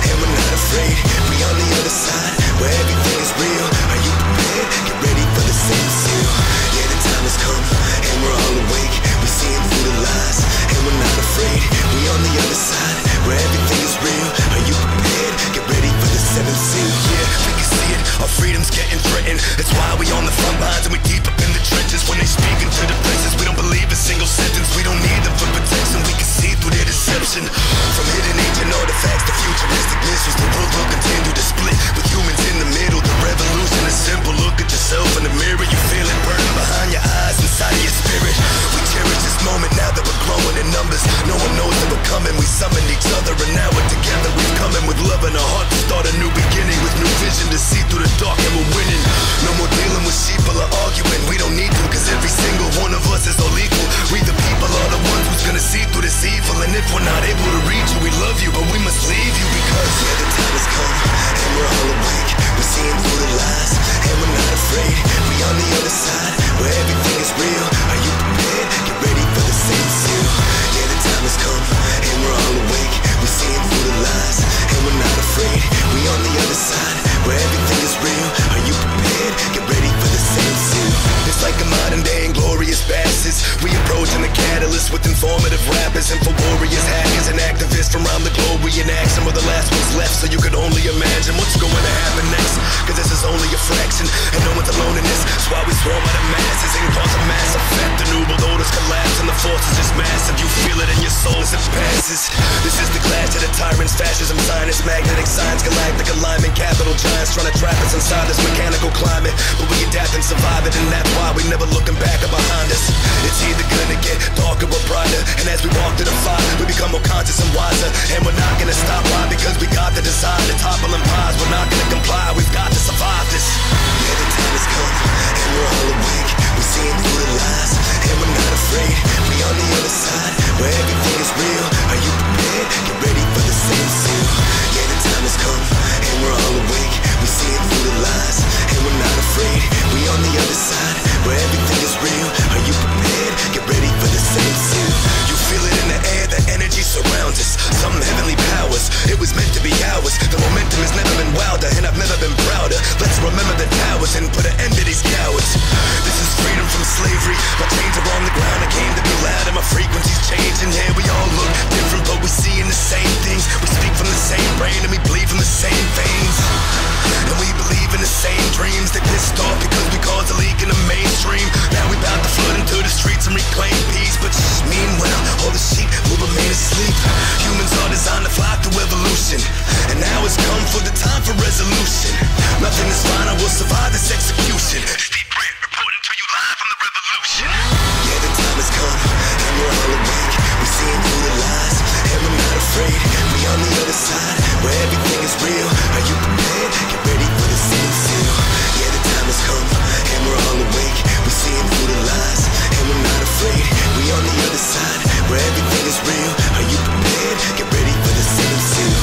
and we're not afraid. We on the other side, where everything is real. Are you prepared? Get ready for the same seal. Yeah, the time has come, and we're all awake. We're seeing through the lies, and we're not afraid. We on the other side, where everything is real. Are you prepared? Get ready for the seventh seal. Yeah, we can see it, our freedom's getting threatened. That's why we on the front lines and we deep up in the trenches. When they speak into the places, we don't believe a single sentence. We don't need them for protection, we can see through their deception. From hidden ancient artifacts to futuristic missiles, the world will continue to split with humans in the middle. The revolution is simple, look at yourself in the mirror. You feel it burning behind your eyes, inside of your spirit. We cherish this moment now that we're growing in numbers. No one knows that we're coming, we summoned each other and now we're together. We've come in with love in our heart to start a new beginning, with new vision to see through the dark and we're winning. No more dealing with sheeple or arguing, we don't need to, cause every single one of us is all equal. We the people are the ones who's gonna see through this evil. And if we're not able to reach you, we love you, but we must leave you. Because yeah, the time has come, and we're all awake. We're seeing through the lies, and we're not afraid. We on the other side, where everything is real. Are you prepared? Get ready for the same seal. Yeah, the time has come, and we're all awake. We're seeing through the lies, and we're not afraid. We on the other side, where everything is real. Are you prepared? Get ready for the same seal. It's like a modern day inglorious bastards. We approaching the catalyst with informative rappers and for warriors, hackers, and activists from around the globe. We in action, we're the last ones left, so you could only imagine what's going to happen next. Cause this is only a fraction, and no one's alone in this. That's why we swarm out of masses and cause a mass effect. The new world orders collapse and the force is just massive. You feel it in your soul as it passes. This is the clash of the tyrants, fascism, science, magnetic signs, galactic alignment, capital giants trying to trap us inside this mechanical climate. But we adapt and survive it, and that's why we never looking back or behind us. It's either gonna get darker or brighter, and as we walk to the fire, we become more conscious and wiser. And we're not gonna stop, why? Because we got the desire to topple empires. We're not gonna comply, we've got to survive this. Yeah, the time has come, and we're all awake. We're seeing through the lies, and we're not afraid. We on the other side, where everything is real. Are you prepared? Get ready for the same seal. Yeah, the time has come, and we're all awake. We're seeing through the lies, and we're not afraid. We on the other side, where everything is real. Are you prepared? Get ready for the same seal. You feel it in the air, the energy surrounds us. Some heavenly powers, it was meant to be ours. The momentum has never been wilder, and I've never been prouder. Let's remember the towers and put an end to these cowards. This is freedom from slavery. My chains are on the ground, I came to be loud, and my frequency's changing. Yeah, we all look different, but we seeing the same things. We speak from the same brain, and we bleed from the same veins. And we believe in the same dreams. They pissed off because we caused a leak in the mainstream. Now we bout to flood into the streets and reclaim peace. But meanwhile, all the sheep will remain asleep. Humans are designed to fly through evolution, and now it's come for the time for resolution. Nothing is final, we'll survive this execution. Steve Brent reporting to you live from the revolution. Yeah, the time has come, and we're all awake. We're seeing through the lies, and we're not afraid. We on the other side, where everything is real. Are you prepared? Get ready for the same seal. Yeah, the time has come, and we're all awake. We're seeing through the lies, and we're not afraid. We on the other side, where everything is real. Are you prepared? Get ready for the same seal.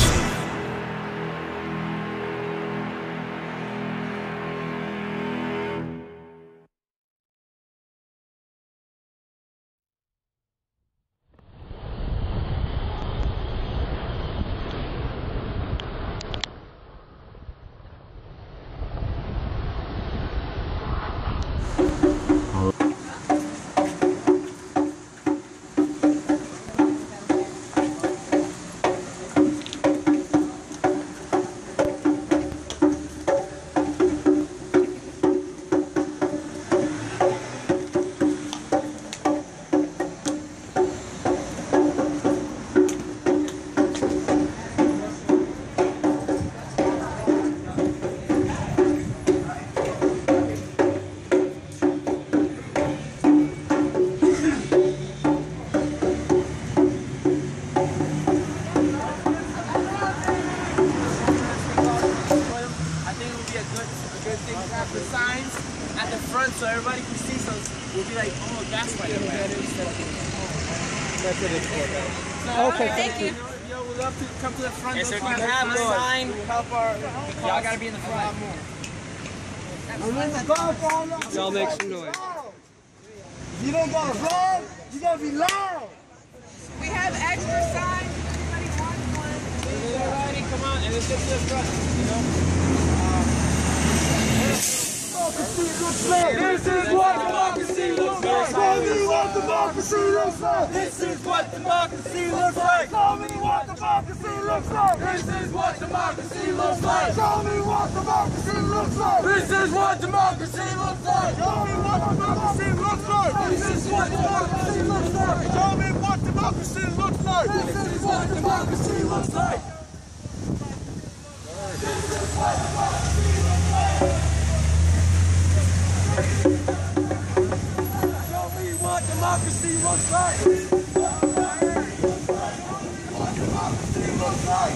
So everybody can see, so we'll be like, oh, that's why you're mad. That's what it's for, guys. Okay, thank you. Yo, we'd love to come to the front. Yes, sir, if you have a sign, help our, y'all gotta be in the front. Y'all make some noise. You don't gotta vlog, you gotta be loud. We have extra signs. Everybody wants one. come on, and let's get to the front, you know? This is what democracy looks like. Show me what democracy looks like. This is what democracy looks like. Show me what democracy looks like. This is what democracy looks like. Show me what democracy looks like. This is what democracy looks like. Show me what democracy looks like. This is what democracy looks like. Show me what democracy looks like. This is what democracy looks like. This is what democracy looks like. Show me what democracy looks like. What democracy looks like.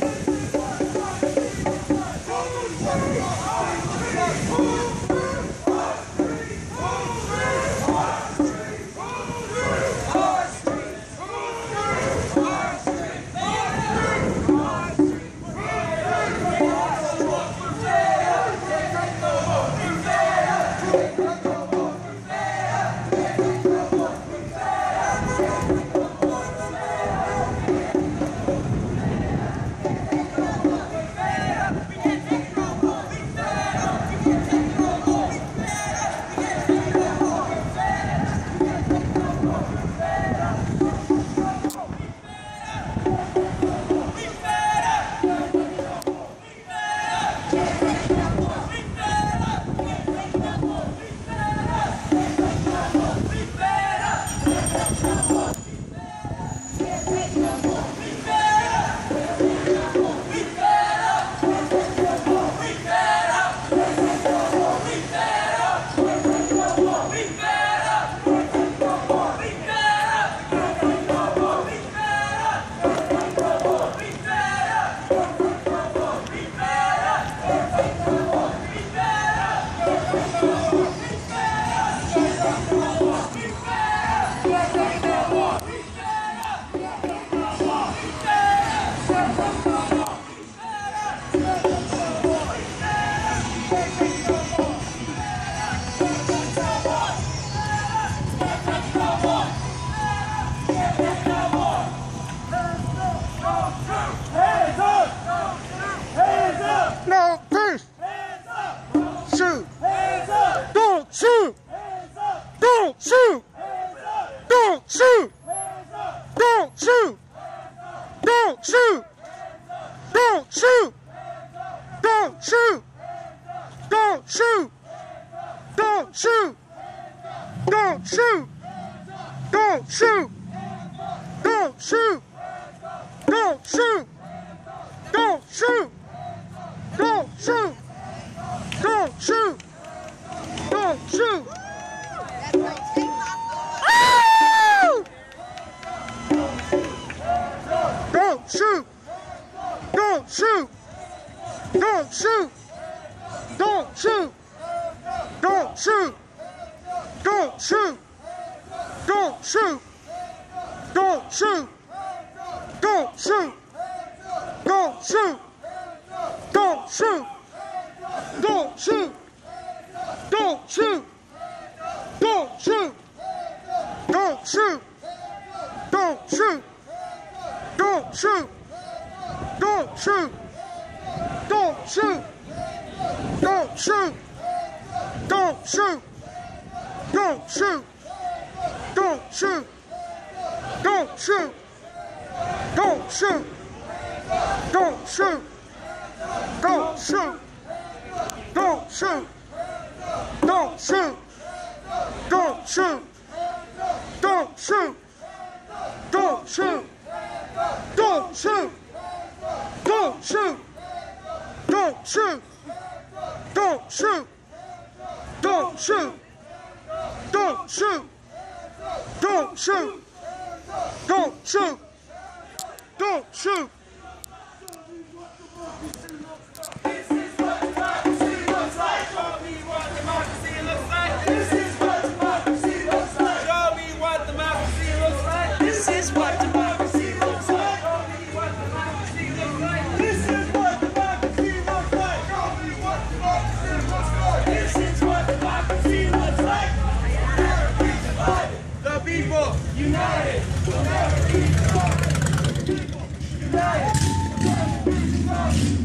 United! We'll never be divided! People! United! We'll never be divided!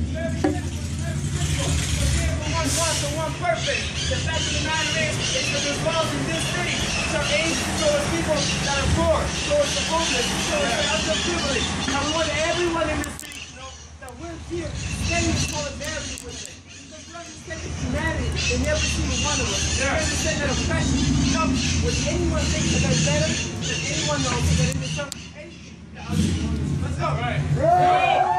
want for one purpose. The fact of the matter is that the laws in this city are aimed towards people that are poor, towards the homeless, towards the underprivileged. And we want everyone in this city to know that we're here standing in solidarity with it. Because we understand that humanity in every single one of us. We understand that oppression comes when anyone thinks that they're better, that anyone knows that it is something, anything that other people understand. Let's go. All right.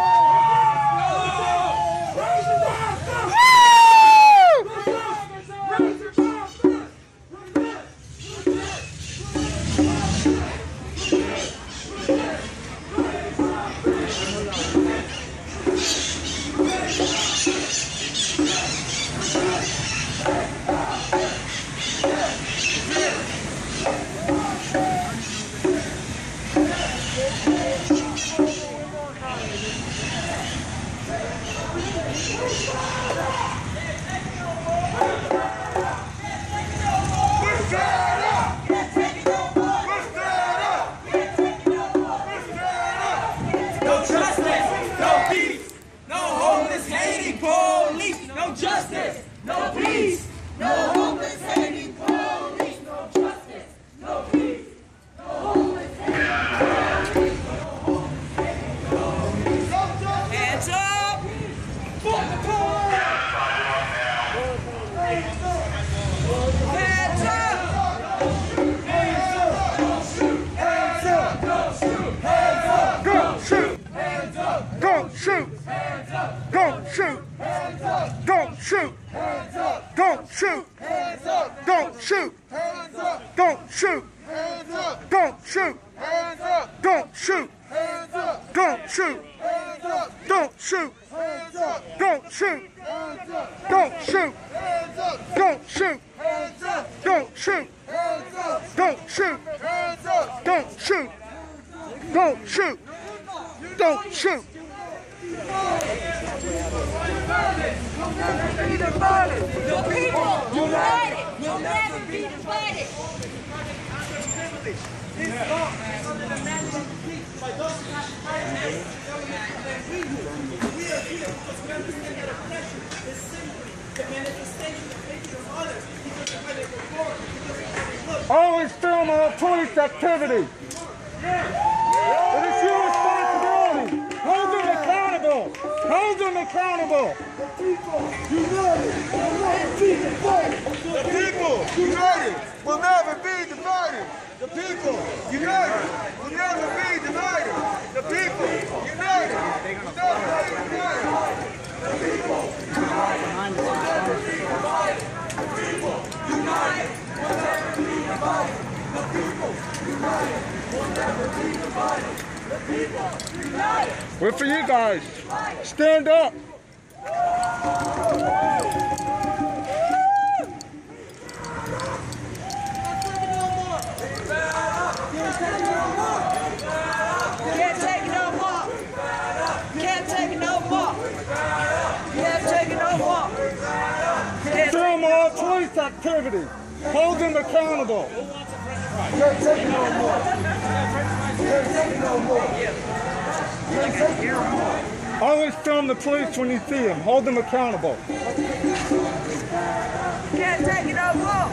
Always film all police activity. It is your responsibility. Hold them accountable. Hold them accountable. The people united will never be divided. The people united will never be divided. The people united will never be divided. The people united will never be divided. The people united will never be divided. The people united will never be divided. The people united will never be divided. The people united. We're for you guys. Stand up. Can't take it no more. Can't take it no more. Can't take it no more. Film all police activity. Hold them accountable. Can't take it no more. Can't take it no more. Can't take it no more. Always film the police when you see them. Hold them accountable. Can't take it no more.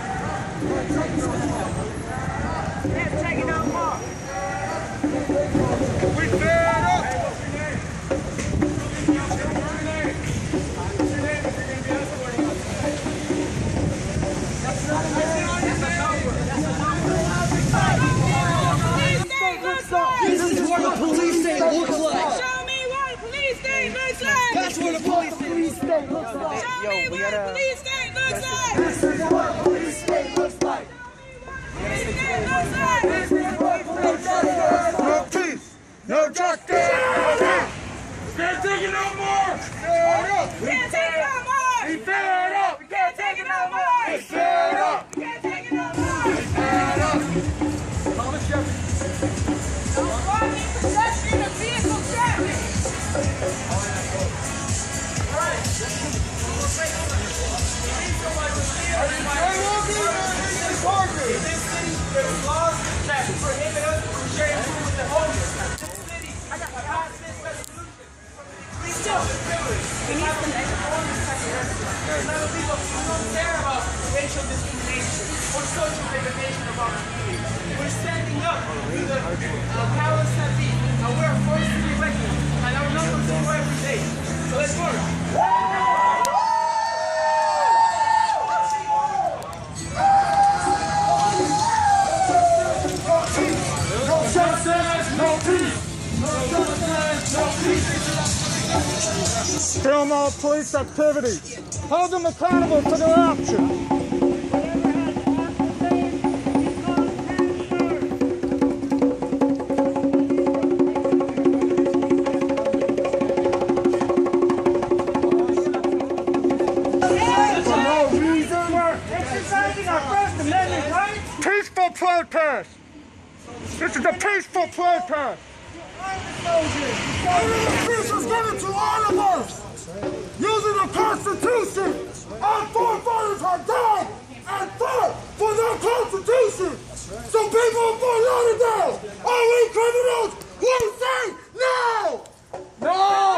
Can't take it no more. We fed up. This is what a police state looks like. Show me what a police state looks like. That's what a police state Show looks like. me what a police state looks like. This is what a police state looks like. Police state looks like. This is what police state looks like. No peace. No justice. Can't take it no more. Fed up. Can't take it no more. We fed up. Can't take it no more. We fed up. Can't take it no more. We fed up. Farming, pedestrian, and vehicle traffic. In this city, there's laws that prohibit us from sharing food with the homeless. This city, I got a passed this resolution. Please tell the privilege. We need some Some people who don't care about racial discrimination or social degradation of our community. We're standing up to the powers that be, and we're forced to be reckoned, and our numbers grow every day. So let's work. No justice, no peace. No justice, no peace. Film all police activity. Hold them accountable for their actions. Peaceful protest. This is a peaceful protest. This is given to all of us. Using the Constitution. Our forefathers have died and fought for their Constitution. So people of Fort Lauderdale, are we criminals? We say no! No!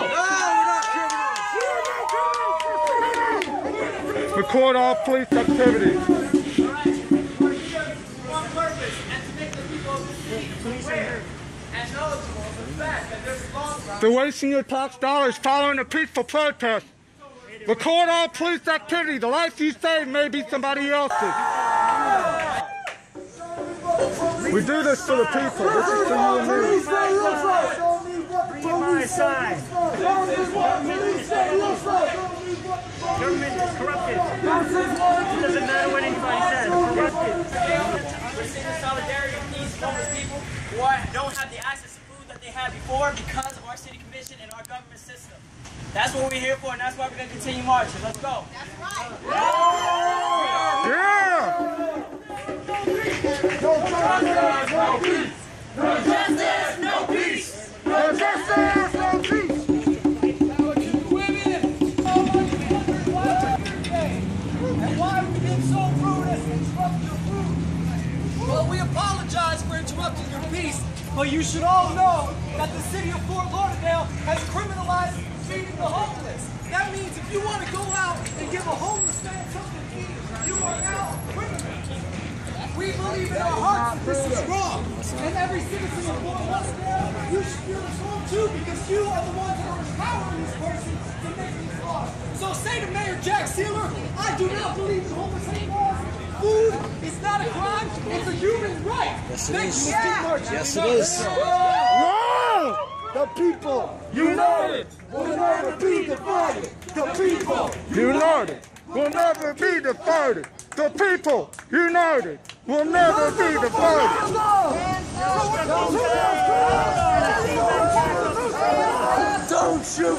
No, we're not criminals. Record all police activities. They're wasting your tax dollars following a peaceful protest. Record all police activity. The life you save may be somebody else's. We do this for the people. This is for you and me. Government is corrupted. It doesn't matter what anybody says. Corrupted. We're seeing solidarity with these homeless people who don't have the access to food that they had before because of our city commission and our government system. That's what we're here for, and that's why we're going to continue marching. Let's go. That's right. Yeah! No justice, no peace. No justice, no peace. No justice, no peace. And why are we being so rude as to interrupt your food? Well, we apologize for interrupting your peace, but you should all know that the city of Fort Lauderdale has criminalized feeding the homeless. That means if you want to go out and give a homeless man something to eat, you are now a criminal. We believe in our hearts that this is wrong. And every citizen of Fort Lauderdale, you should feel this wrong too, because you are the ones that are empowering this person to make these laws. So say to Mayor Jack Seiler, I do not believe in homeless laws. Food is not a crime, it's a human right. Yes, it is. Yes, it is. Wow! The people united will never be divided. The people united will never be divided. The people united will never be divided. Don't shoot!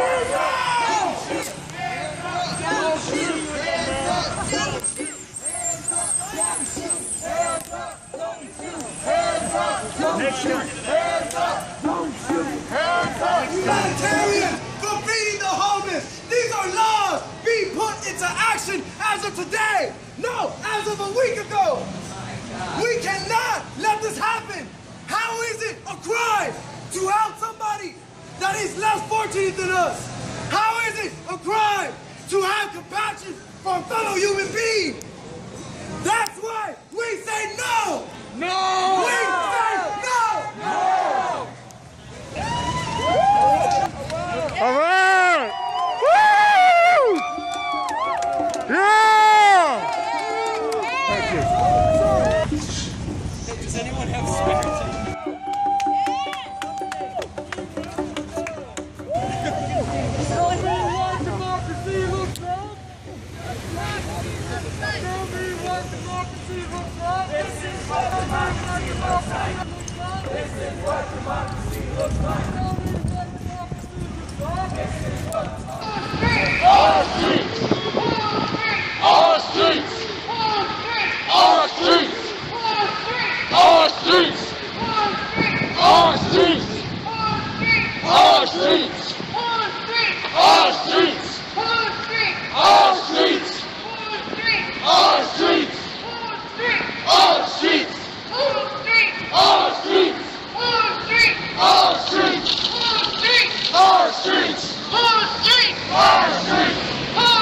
Humanitarian for feeding the homeless. These are laws being put into action as of today. No, as of a week ago. We cannot let this happen. How is it a crime to help somebody that is less fortunate than us? How is it a crime to have compassion for a fellow human being? That's why we say no. No. We say no. No. All right! Woo! Yeah! Thank you. Does anyone have spirits? Our streets!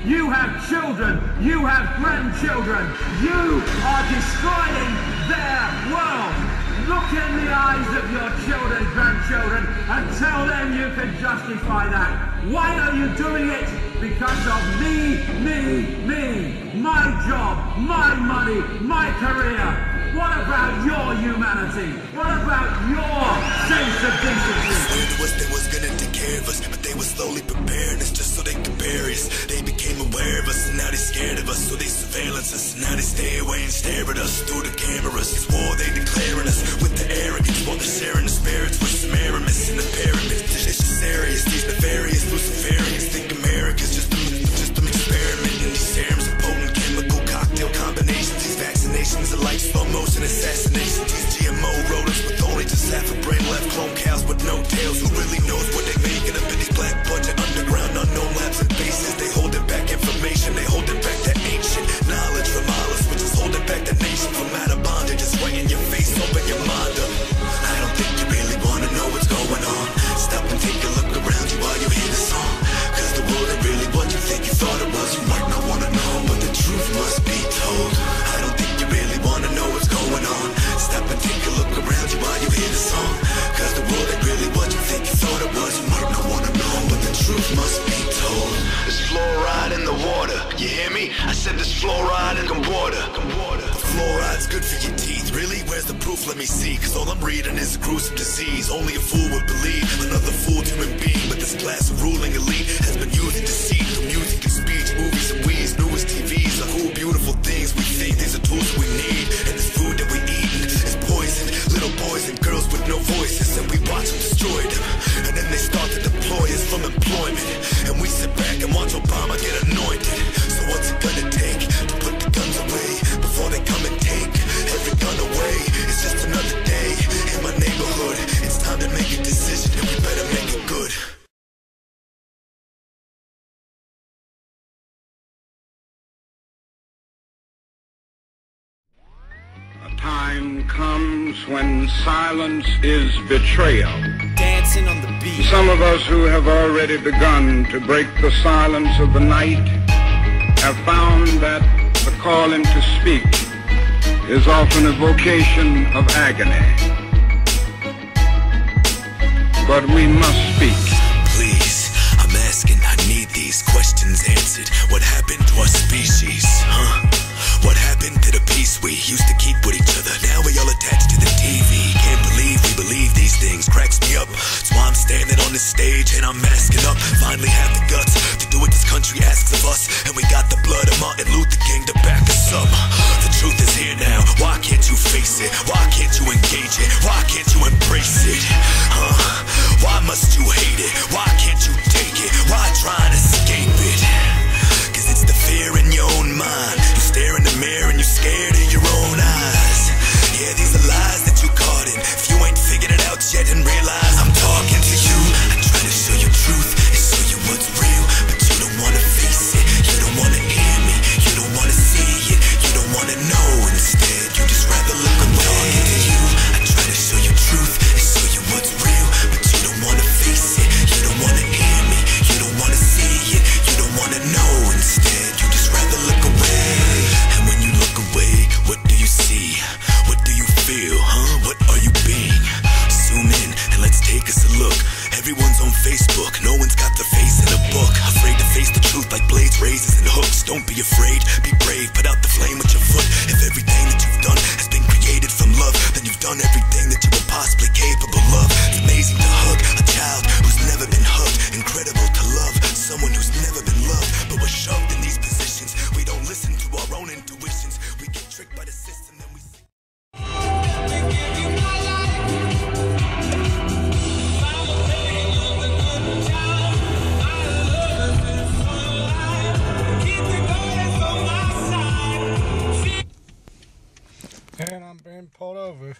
You have children. You have grandchildren. You are destroying their world. Look in the eyes of your children, grandchildren, and tell them you can justify that. Why are you doing it? Because of me, my job, my money, my career. What about your humanity? What about your sense of decency? Swear to us they was gonna take care of us, but they were slowly preparing us just so they could bury us. They became aware of us, and now they scared of us, so they surveillance us. Now they stay away and stare at us through the cameras. It's war they declaring us with the arrogance, while they're sharing the spirits with some Aramis in the pyramids. It's just serious, these nefarious Luciferians think America's just an experiment, and these serums are potent chemical cocktail combinations. These vaccinations are like slow motion assassinations. These GMO rodents with only just half a brain left, clone cows with no tails. Who really knows what they're making up in these black budget underground unknown labs and bases? They holding back information, they holding back that ancient knowledge from Alice, which is holding back the nation from out of bondage. It's right in your face, open your mind up. I don't think you really wanna know what's going on. Stop and take a look around you while you hear the song. Cause the world ain't really what you think you thought it was. You might not wanna know, but the truth must be told. I don't think you really wanna know what's going on. Stop and take a look around you while you hear the song. Cause the world ain't really what you think you thought it was. You might not wanna know, but the truth must be told. There's fluoride in the water, you hear me? I said there's fluoride in the water. Fluoride's good for your teeth. Really? Where's the proof? Let me see. Cause all I'm reading is a gruesome disease. Only a fool would believe another fooled human being. But this class of ruling elite has been using deceit through music and speech, movies and weeds, newest TVs. Are cool, beautiful things we think. These are tools we need. And this food that we eating is poison. Little boys and girls with no voices, and we watch them destroy them. And then they start to deploy us from employment. And we sit back and watch Obama get anointed. So what's it gonna take to put the guns away before they come and take every gun away? It's just another day in my neighborhood. It's time to make a decision, and we better make it good. A time comes when silence is betrayal. Dancing on the beat. Some of us who have already begun to break the silence of the night have found that the calling to speak is often a vocation of agony. But we must speak. Please, I'm asking, I need these questions answered. What happened to our species, huh? What happened to the peace we used to keep with each other? Now we all attached to the TV. Can't believe we believe these things. Cracks me up. That's why I'm standing on this stage and I'm masking up. Finally have the guts to do what this country asks of us. And we got the blood of Martin Luther King to back us up. The truth is here now. Why can't you face it? Why can't you engage it? Why can't you embrace it? Why must you hate it? Why can't you take it? Why try and escape it? Cause it's the fear in your own mind. You stare in the mirror and you're scared of your own eyes. Yeah, these are lies that you caught in. If you ain't figured it out yet and realize I'm talking to you, I try to show you truth and show you what's real, but you don't wanna face it. You don't wanna hear me. You don't wanna see it. You don't wanna know. Instead, you just rather look away. I'm talking to you. I try to show you truth and show you what's real, but you don't wanna face it. You don't wanna hear me. You don't wanna see it. You don't wanna know. Instead, you just rather look away. And when you look away, what do you see? What do you feel, huh? What are you being? Zoom in and let's take us a look. Everyone's on Facebook, no one's got their face in a book. Afraid to face the truth like blades, razors, and hooks. Don't be afraid, be brave, put out the flame with your foot. If everything that you've done has been created from love, then you've done everything that you were possibly capable of. It's amazing to hug a child who's never been hugged. Incredible to love someone who's never been loved. But we're shoved in these positions. We don't listen to our own intuitions. We get tricked by the system, then we see. And I'm being pulled over.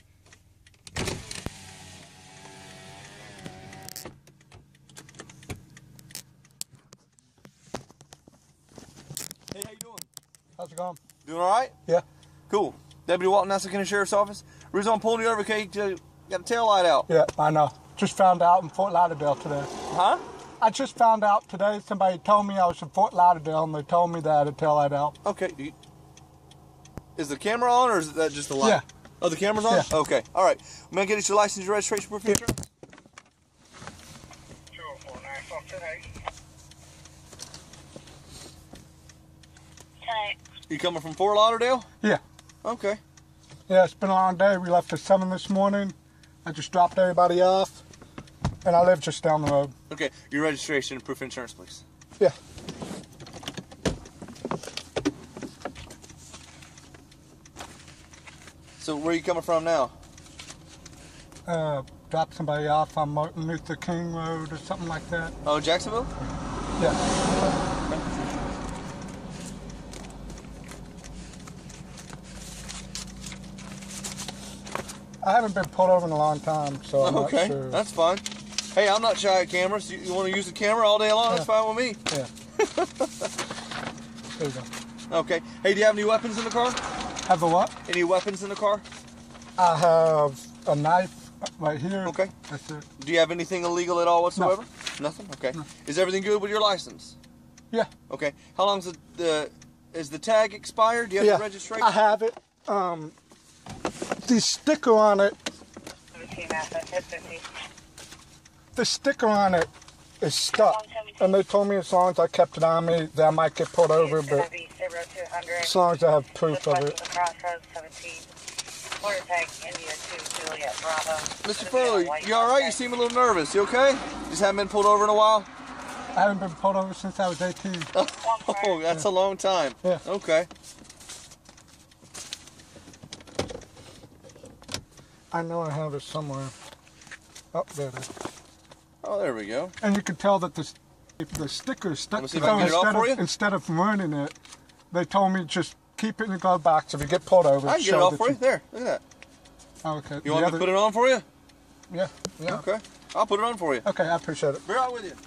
Hey, how you doing? How's it going? Doing all right? Yeah. Cool. Deputy Walton, Nassau County Sheriff's Office. The reason I'm pulling you over, okay, you got a tail light out. Yeah, I know. Just found out in Fort Lauderdale today. Huh? I just found out today. Somebody told me I was in Fort Lauderdale, and they told me that I had to tell that out. Okay. Is the camera on, or is that just a light? Yeah. Oh, the camera's on? Yeah. Okay. All right. I'm going to get us your license, your registration, proof of insurance. 204-9 You coming from Fort Lauderdale? Yeah. Okay. Yeah, it's been a long day. We left at 7 this morning. I just dropped everybody off, and I live just down the road. Okay. Your registration and proof of insurance, please. Yeah. So where are you coming from now? Dropped somebody off on Martin Luther King Road or something like that. Oh, Jacksonville? Yeah. I haven't been pulled over in a long time, so I'm not sure. That's fine. Hey, I'm not shy at cameras. You want to use the camera all day long? Yeah. That's fine with me. Yeah. There you go. Okay. Hey, do you have any weapons in the car? Have a what? Any weapons in the car? I have a knife right here. Okay. That's it. Do you have anything illegal at all whatsoever? No. Nothing? Okay. No. Is everything good with your license? Yeah. Okay. How long's is the tag expired? Do you have the registration? I have it. The sticker on it. The sticker on it is stuck, and they told me as long as I kept it on me that I might get pulled over, but as long as I have proof of it. Mr. Furley, you all right? You seem a little nervous. You okay? Just haven't been pulled over in a while? I haven't been pulled over since I was 18. Oh, that's a long time. Yeah. Okay. I know I have it somewhere. Oh, there it is. Oh, there we go. And you can tell that the sticker is stuck. Let me see if I can get it off for you. Instead of running it, they told me just keep it in the glove box. If you get pulled over, I can get it off for you. There, look at that. Oh, okay. You want me to put it on for you? Yeah. Yeah. Okay. I'll put it on for you. Okay, I appreciate it. Be right with you.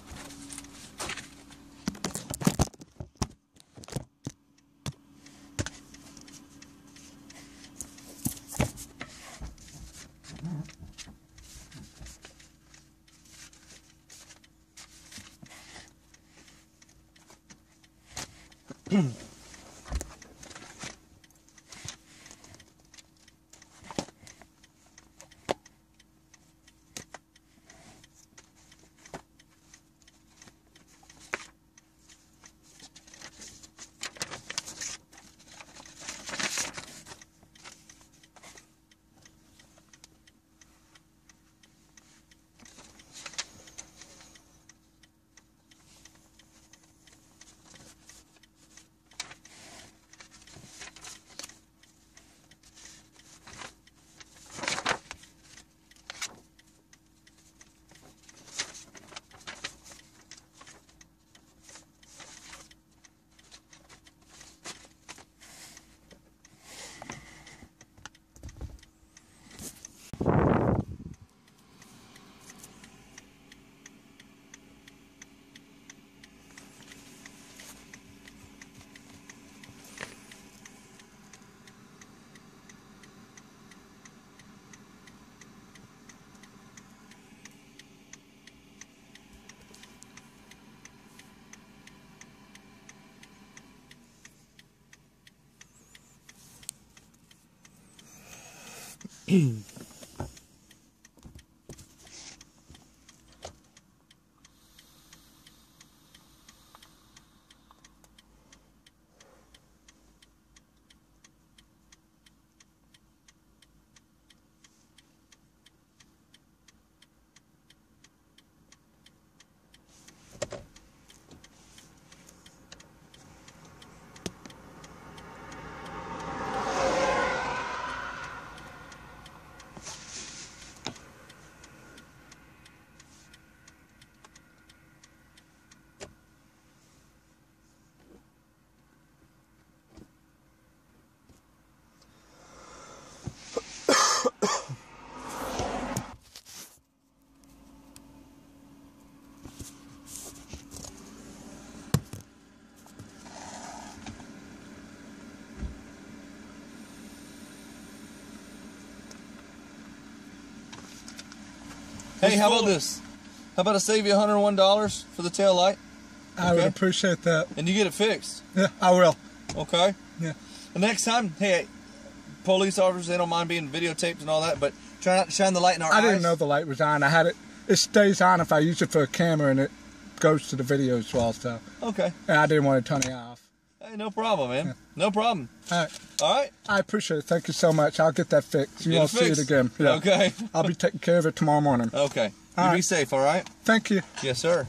Hey, how about this? How about I save you $101 for the tail light? I would appreciate that. And you get it fixed. Yeah, I will. Okay. Yeah. The next time, hey, police officers, they don't mind being videotaped and all that, but try not to shine the light in our eyes. I didn't know the light was on. I had it. It stays on if I use it for a camera, and it goes to the video as well. So. Okay. And I didn't want to turn it off. Hey, no problem, man. Yeah. No problem. All right. All right. I appreciate it. Thank you so much. I'll get that fixed. You won't see it again. Yeah. Okay. I'll be taking care of it tomorrow morning. Okay. You be safe, all right? Thank you. Yes, sir.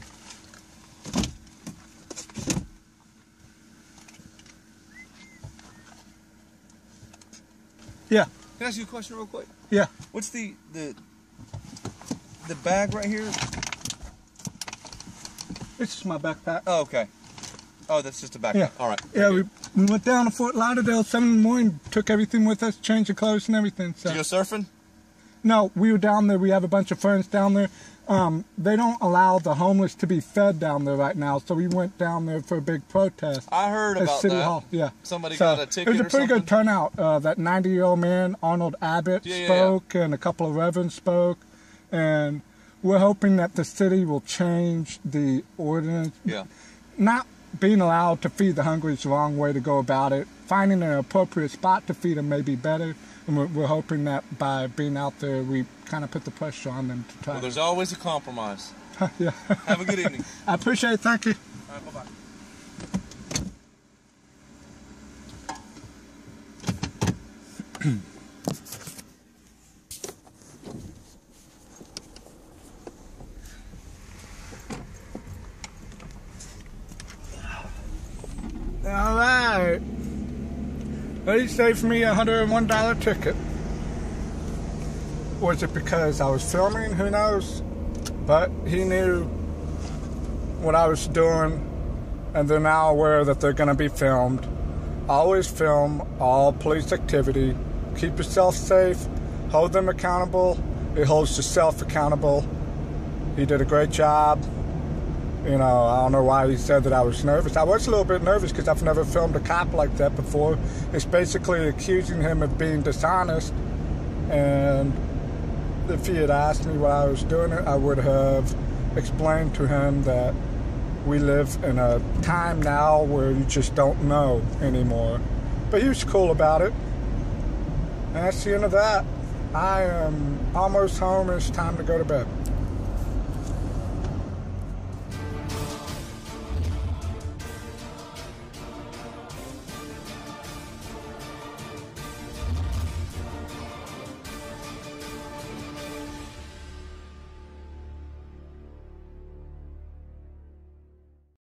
Yeah. Can I ask you a question real quick? Yeah. What's the bag right here? It's just my backpack. Oh, okay. Oh, that's just a backpack. Yeah. All right. Yeah, we went down to Fort Lauderdale 7 in the morning, took everything with us, changed the clothes and everything. So. Did you go surfing? No, we were down there. We have a bunch of friends down there. They don't allow the homeless to be fed down there right now, so we went down there for a big protest. I heard about City that. Hall. Yeah. Somebody got a ticket or something? It was a pretty good turnout. That 90-year-old man, Arnold Abbott, spoke, and a couple of reverends spoke, and we're hoping that the city will change the ordinance. Yeah. Not being allowed to feed the hungry is the wrong way to go about it. Finding an appropriate spot to feed them may be better. And we're hoping that by being out there, we kind of put the pressure on them to try. Well, there's always a compromise. Yeah. Have a good evening. I appreciate it. Thank you. All right, bye-bye. All right. They saved me a $101 ticket. Was it because I was filming? Who knows? But he knew what I was doing, and they're now aware that they're going to be filmed. Always film all police activity. Keep yourself safe. Hold them accountable. It holds yourself accountable. He did a great job. You know, I don't know why he said that I was nervous. I was a little bit nervous because I've never filmed a cop like that before. It's basically accusing him of being dishonest. And if he had asked me why I was doing it, I would have explained to him that we live in a time now where you just don't know anymore. But he was cool about it. And that's the end of that. I am almost home. It's time to go to bed.